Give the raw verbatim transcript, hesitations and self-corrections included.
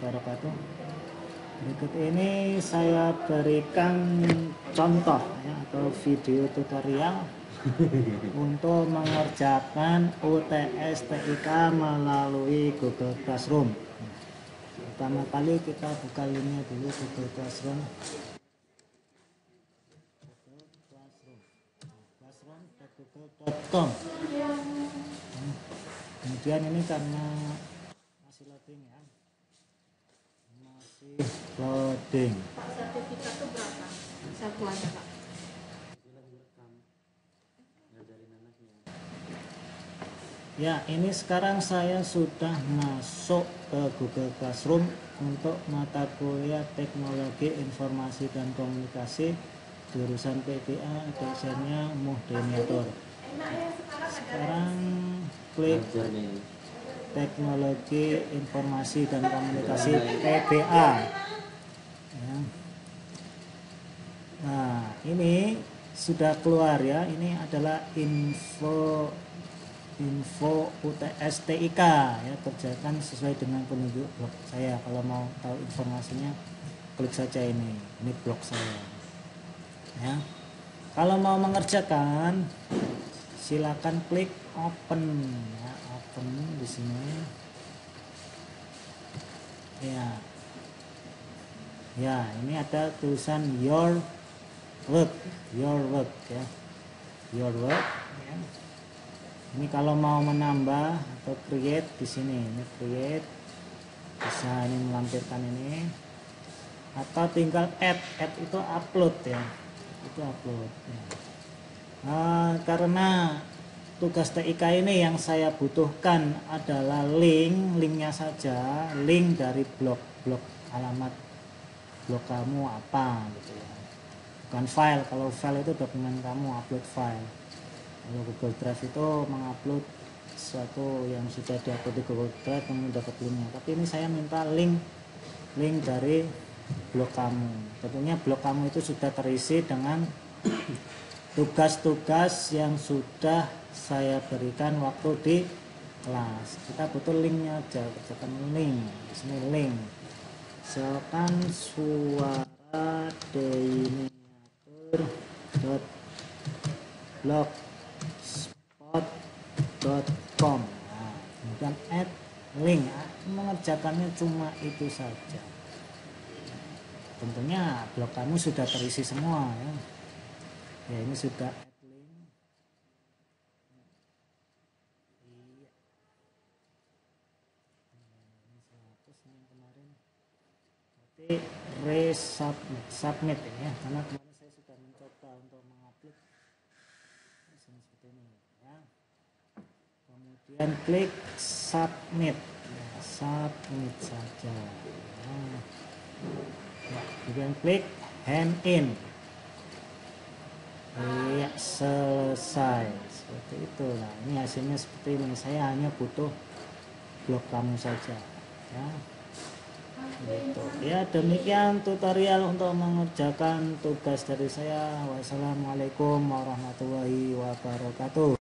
wabarakatuh. Berikut ini saya berikan contoh ya, atau video tutorial untuk mengerjakan U T S T I K melalui Google Classroom. Pertama kali kita buka linknya dulu, Google Classroom. Google Classroom. classroom dot google dot com. Kemudian ini karena masih loading ya, masih loading. Pak, sertifikat itu berapa satuannya, Pak? Ya, ini sekarang saya sudah masuk ke Google Classroom untuk mata kuliah Teknologi Informasi dan Komunikasi jurusan P B A, dosennya Muhdeniatur. Sekarang klik Teknologi Informasi dan Komunikasi P B A ya. Nah, ini sudah keluar ya, ini adalah info info U T S T I K ya, kerjakan sesuai dengan penunjuk blog saya. Kalau mau tahu informasinya klik saja ini ini blog saya ya. Kalau mau mengerjakan silakan klik open ya, open di sini ya. Ya, ini ada tulisan your work, your work ya, your work ya. Ini kalau mau menambah atau create di sini, ini create, bisa ini melampirkan ini, atau tinggal add, add itu upload ya, itu upload. Ya. Nah, karena tugas T I K ini yang saya butuhkan adalah link, linknya saja, link dari blog, blog alamat blog kamu apa gitu ya, bukan file. Kalau file itu dokumen kamu, upload file. Kalau Google Drive itu mengupload sesuatu yang sudah diupload di Google Drive, kamu dapat linknya. Tapi ini saya minta link link dari blog kamu. Tentunya blog kamu itu sudah terisi dengan tugas-tugas yang sudah saya berikan waktu di kelas. Kita butuh linknya aja, kerjakan link. Di sini link. Silakan suara deniatur dot blog spot dot com. Nah, kemudian add link. Mengerjakannya cuma itu saja. Tentunya blog kamu sudah terisi semua ya. Ya, ini sudah add link. Iya. Ini seratus yang kemarin. Berarti resubmit submit ini ya, karena kemarin saya sudah mencoba untuk mengupload seperti ini ya. Kemudian klik submit ya, submit saja ya. Ya, kemudian klik hand in ya, selesai seperti itu. Nah, ini hasilnya seperti ini. Saya hanya butuh blog kamu saja ya. Gitu. Ya, demikian tutorial untuk mengerjakan tugas dari saya. Wassalamualaikum warahmatullahi wabarakatuh.